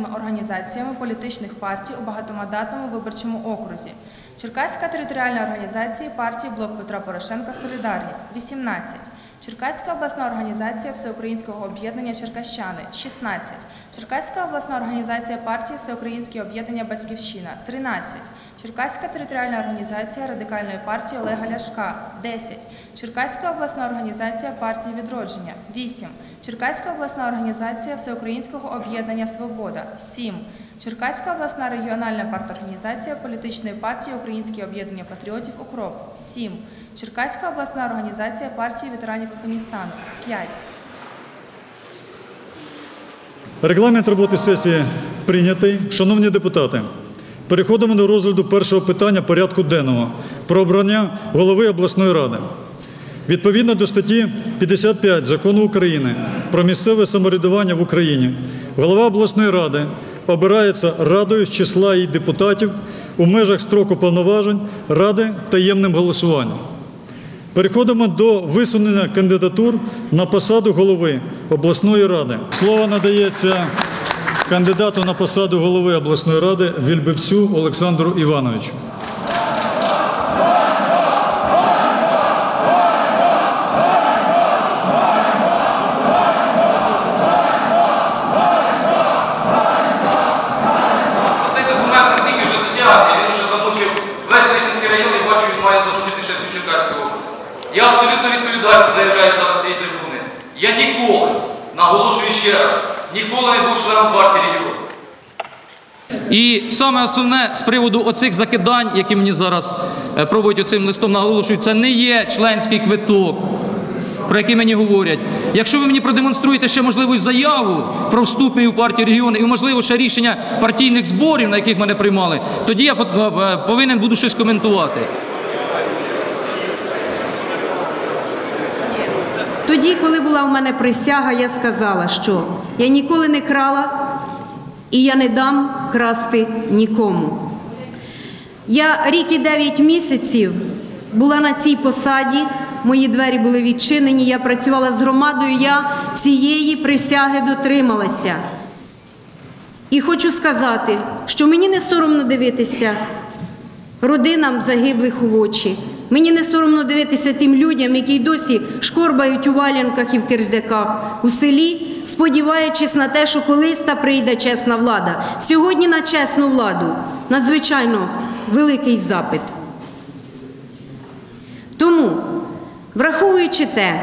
організаціями політичних партій у багатомандатному виборчому окрузі. Черкаська територіальна організація партії «Блок Петра Порошенка. Солідарність» – 18. Черкаська обласна організація Всеукраїнського об'єднання «Черкащани» – 16. Черкаська обласна організація партії Всеукраїнське об'єднання «Батьківщина» – 13. Черкаська територіальна організація Радикальної партії Олега Ляшка – 10. Черкаська обласна організація партії «Відродження» – 8. Черкаська обласна організація Всеукраїнського об'єднання «Свобода» – 7. Черкаська обласна регіональна парторганізація політичної партії Українське об'єднання патріотів «Укроп» – 7. Черкаська обласна організація партії ветеранів Афганістану – 5. Регламент роботи сесії прийнятий. Шановні депутати, переходимо до розгляду першого питання порядку денного про обрання голови обласної ради. Відповідно до статті 55 Закону України про місцеве самоврядування в Україні, голова обласної ради обирається радою з числа її депутатів у межах строку повноважень ради таємним голосуванням. Переходимо до висунення кандидатур на посаду голови обласної ради. Слово надається кандидату на посаду голови обласної ради Вільбивцю Олександру Івановичу. Цей документ настільки вже затягнений, він вже замучив весь Лисинський район і бачу, він має замучити ще всю Черкаську область. Я абсолютно відповідально заявляю зараз з цієї трибуни. Я ніколи, наголошую ще раз, ніколи не був членом партії регіону. І саме основне з приводу оцих закидань, які мені зараз проводять оцим листом, наголошують, це не є членський квиток, про який мені говорять. Якщо ви мені продемонструєте ще можливу заяву про вступ мій у партію регіону і, можливо, ще рішення партійних зборів, на яких мене приймали, тоді я повинен буду щось коментувати. Тоді, коли була в мене присяга, я сказала, що я ніколи не крала і я не дам красти нікому. Я рік і 9 місяців була на цій посаді, мої двері були відчинені, я працювала з громадою, я цієї присяги дотрималася. І хочу сказати, що мені не соромно дивитися родинам загиблих у очі. Мені не соромно дивитися тим людям, які досі шкорбають у валянках і в кирзяках у селі, сподіваючись на те, що колись та прийде чесна влада. Сьогодні на чесну владу надзвичайно великий запит. Тому, враховуючи те,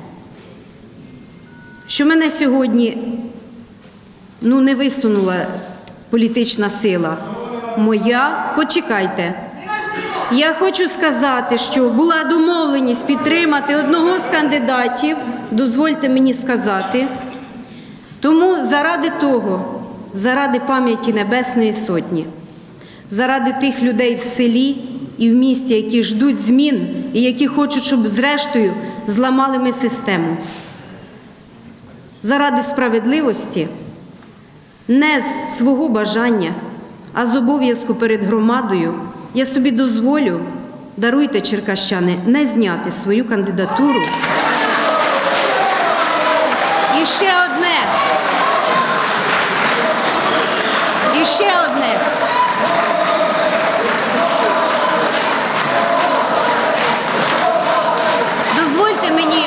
що мене сьогодні не висунула політична сила моя, почекайте. Я хочу сказати, що була домовленість підтримати одного з кандидатів, дозвольте мені сказати. Тому заради того, заради пам'яті Небесної Сотні, заради тих людей в селі і в місті, які ждуть змін і які хочуть, щоб зрештою зламали ми систему, заради справедливості, не з свого бажання, а з обов'язку перед громадою, я собі дозволю, даруйте, черкащани, не зняти свою кандидатуру. І ще одне. І ще одне. Дозвольте мені,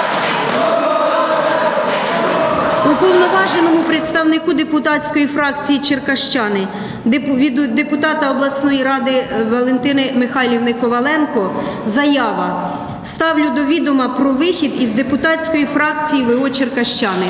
уповноваженому представнику депутатської фракції «Черкащани», від депутата обласної ради Валентини Михайлівни Коваленко, заява. Ставлю до відома про вихід із депутатської фракції ВО «Черкащани».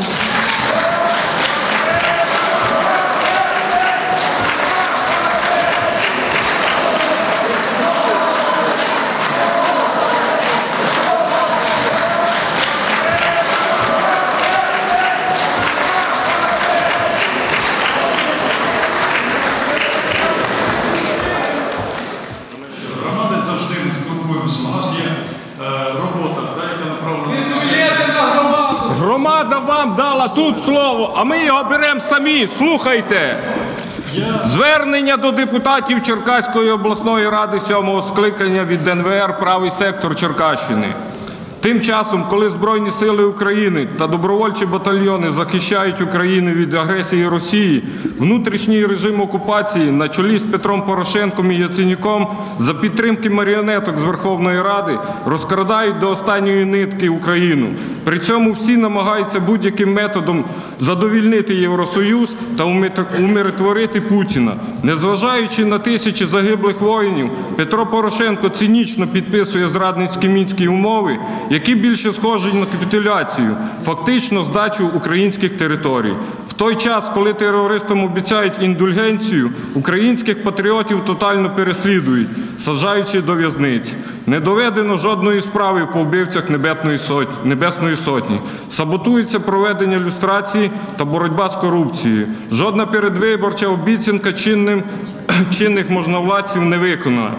Громада вам дала тут слово, а ми його беремо самі. Слухайте. Звернення до депутатів Черкаської обласної ради 7-го скликання від ДНВР «Правий сектор Черкащини». Тим часом, коли Збройні сили України та добровольчі батальйони захищають Україну від агресії Росії, внутрішній режим окупації на чолі з Петром Порошенком і Яценюком за підтримки маріонеток з Верховної Ради розкрадають до останньої нитки Україну. При цьому всі намагаються будь-яким методом задовільнити Євросоюз та умиротворити Путіна. Незважаючи на тисячі загиблих воїнів, Петро Порошенко цинічно підписує зрадницькі мінські умови, які більше схожі на капітуляцію, фактично здачу українських територій. В той час, коли терористам обіцяють індульгенцію, українських патріотів тотально переслідують, саджаючи до в'язниць. Не доведено жодної справи по вбивцях Небесної Сотні. Саботується проведення люстрації та боротьба з корупцією. Жодна передвиборча обіцянка чинних можновладців не виконана.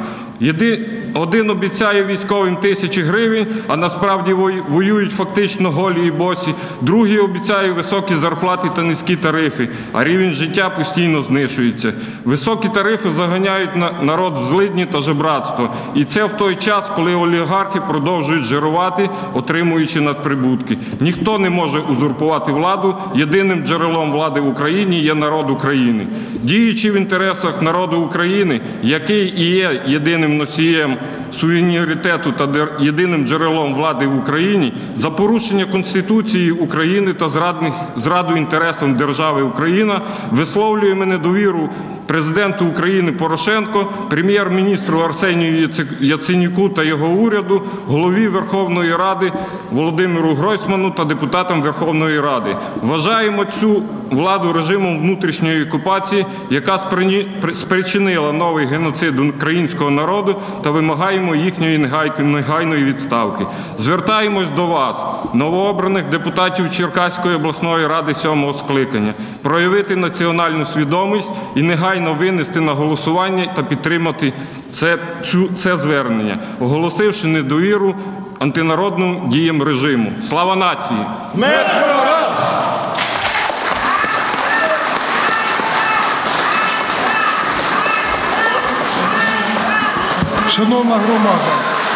Один обіцяє військовим тисячі гривень, а насправді воюють фактично голі і босі. Другий обіцяє високі зарплати та низькі тарифи, а рівень життя постійно знижується. Високі тарифи заганяють народ в злидні та жебратство. І це в той час, коли олігархи продовжують жирувати, отримуючи надприбутки. Ніхто не може узурпувати владу. Єдиним джерелом влади в Україні є народ України. Діючи в інтересах народу України, який і є єдиним носієм суверенітету та єдиним джерелом влади в Україні, за порушення Конституції України та зраду інтересам держави Україна висловлюємо недовіру президенту України Порошенко, прем'єр-міністру Арсенію Яценюку та його уряду, голові Верховної Ради Володимиру Гройсману та депутатам Верховної Ради. Вважаємо цю владу режимом внутрішньої окупації, яка спричинила новий геноцид українського народу, та вимагаємо їхньої негайної відставки. Звертаємось до вас, новообраних депутатів Черкаської обласної ради 7-го скликання, проявити національну свідомість і негайно винести на голосування та підтримати це звернення, оголосивши недовіру антинародним діям режиму. Слава нації! Смерть ворогам! Шановна громада,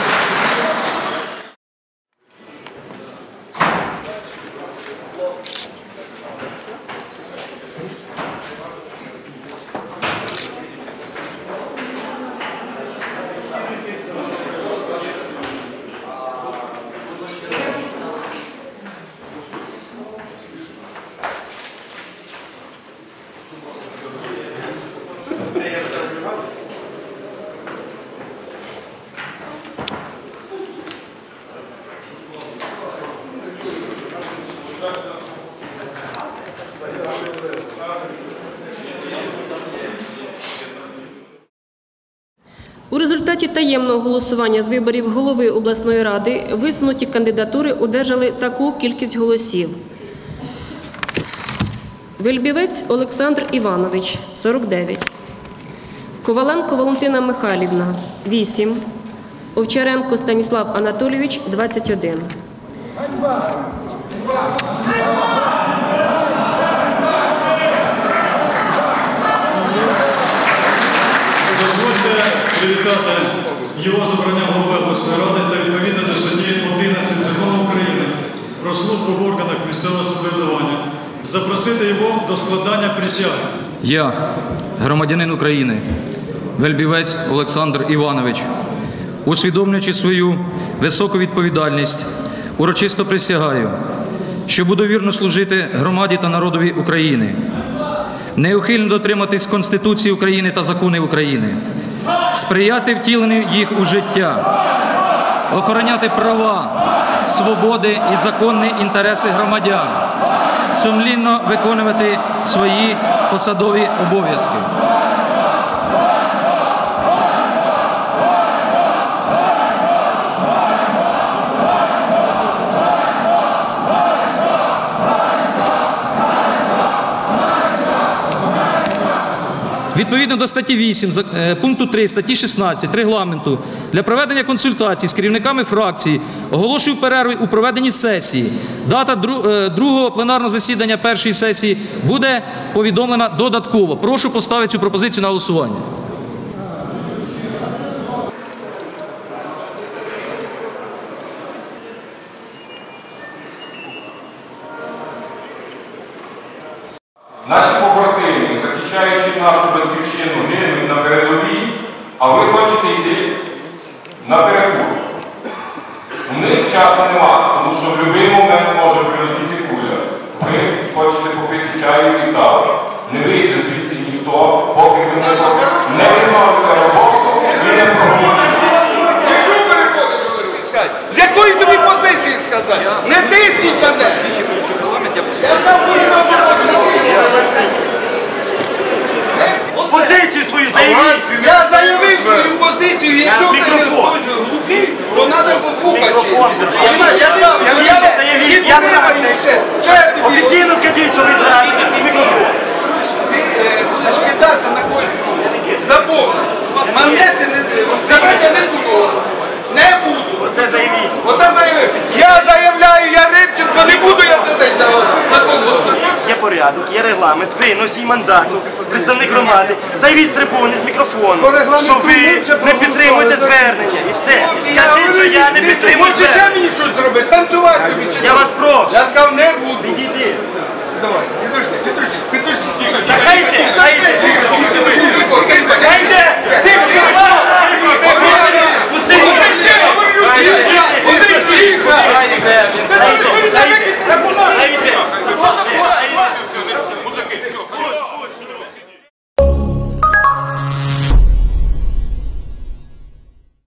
У результаті таємного голосування з виборів голови обласної ради висунуті кандидатури одержали таку кількість голосів. Вельбівець Олександр Іванович – 49. Коваленко Валентина Михайлівна – 8. Овчаренко Станіслав Анатолійович – 21. Дозвольте привітати його з обранням голови обласної ради та відповідно до статті 11 Закону України про службу в органах місцевого самоврядування. Запросити його до складання присяги. Я, громадянин України, Вельбівець Олександр Іванович, усвідомлюючи свою високу відповідальність, урочисто присягаю, що буду вірно служити громаді та народові України, неухильно дотриматись Конституції України та законів України, сприяти втіленню їх у життя, охороняти права, свободи і законні інтереси громадян, сумлінно виконувати свої посадові обов'язки. Відповідно до статті 8, пункту 3, статті 16 Регламенту, для проведення консультацій з керівниками фракцій оголошую перерву у проведенні сесії. Дата другого пленарного засідання першої сесії буде повідомлена додатково. Прошу поставити цю пропозицію на голосування. нашу батьківщину, гинуть на передовій, а ви хочете йти на перекур. У них часу немає, тому що в будь-який момент може прилетіти куля. Ви хочете попити чаю і каву. Не вийде звідси ніхто, поки ви не виконуєте роботу і не проголосуєте. З якої тобі позиції сказати? Не тисніть мене! Позицію свою заявіть! Я заявив свою позицію, якщо ти не хтось глухий, то треба попукати. Я зрадник! Офіційно скажіть, що ви зрадник! Мікрофон! Ти будеш кидатися на когось. Запомни. Монети не буду. Не буду. Оце заявіть! Оце заявив. Я заявляю, я Рибченко, не буду я за цей закон голосувати. Є порядок, є регламент, ви носій мандату, представник громади, заявіть з трибуни, з мікрофону, що ви не підтримуєте звернення і все. І скажіть, що я не підтримую Можеш ще звернення. мені щось зробити?